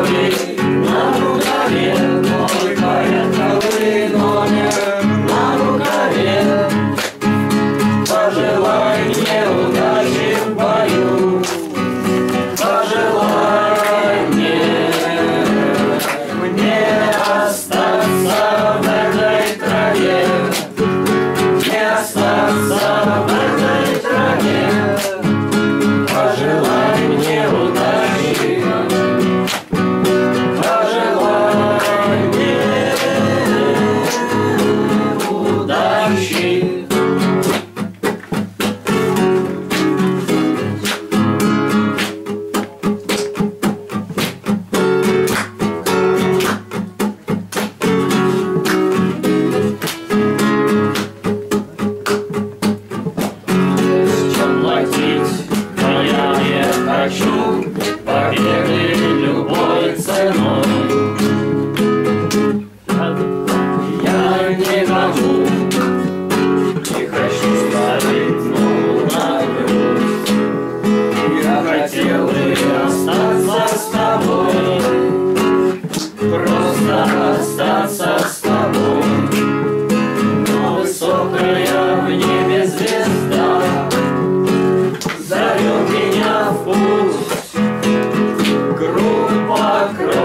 рукаве, на рукаве, мой порядковый номер на рукаве. Пожелай мне удачи в бою, пожелай мне остаться в этой траве, не остаться в этой траве. Пожелай мне удачи, пожелай мне удачи. Хочу победы любой ценой. Я не могу, не хочу ставить ногу на грудь. Я хотел бы остаться с тобой, просто остаться с тобой. Но высокая в небе звезда зовет меня в путь. Группа